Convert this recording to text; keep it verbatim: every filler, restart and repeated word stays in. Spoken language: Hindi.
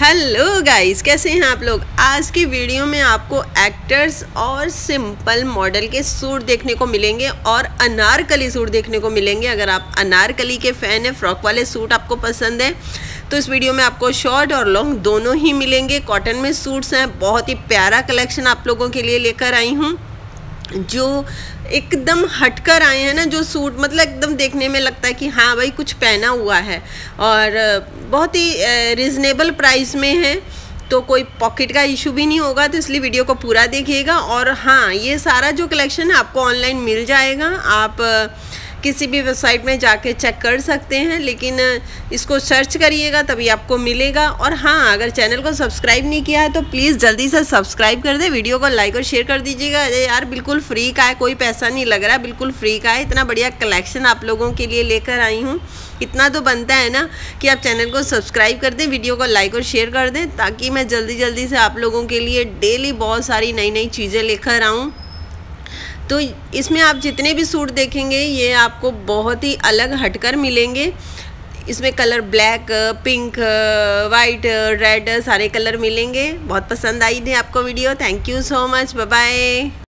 हेलो गाइस, कैसे हैं आप लोग। आज की वीडियो में आपको एक्टर्स और सिंपल मॉडल के सूट देखने को मिलेंगे और अनारकली सूट देखने को मिलेंगे। अगर आप अनारकली के फ़ैन हैं, फ्रॉक वाले सूट आपको पसंद है तो इस वीडियो में आपको शॉर्ट और लॉन्ग दोनों ही मिलेंगे। कॉटन में सूट्स हैं, बहुत ही प्यारा कलेक्शन आप लोगों के लिए लेकर आई हूँ, जो एकदम हटकर आए हैं ना। जो सूट मतलब एकदम देखने में लगता है कि हाँ भाई कुछ पहना हुआ है, और बहुत ही रिजनेबल प्राइस में है, तो कोई पॉकेट का इशू भी नहीं होगा। तो इसलिए वीडियो को पूरा देखिएगा। और हाँ, ये सारा जो कलेक्शन है आपको ऑनलाइन मिल जाएगा, आप किसी भी वेबसाइट में जाके चेक कर सकते हैं, लेकिन इसको सर्च करिएगा तभी आपको मिलेगा। और हाँ, अगर चैनल को सब्सक्राइब नहीं किया है तो प्लीज़ जल्दी से सब्सक्राइब कर दे, वीडियो को लाइक और शेयर कर दीजिएगा। अरे यार, बिल्कुल फ्री का है, कोई पैसा नहीं लग रहा, बिल्कुल फ्री का है। इतना बढ़िया कलेक्शन आप लोगों के लिए लेकर आई हूँ, इतना तो बनता है ना कि आप चैनल को सब्सक्राइब कर दें, वीडियो को लाइक और शेयर कर दें, ताकि मैं जल्दी जल्दी से आप लोगों के लिए डेली बहुत सारी नई नई चीज़ें लेकर आऊँ। तो इसमें आप जितने भी सूट देखेंगे ये आपको बहुत ही अलग हटकर मिलेंगे। इसमें colour black, pink, white, red सारे कलर मिलेंगे। बहुत पसंद आई थी आपको video. Thank you so much, bye bye.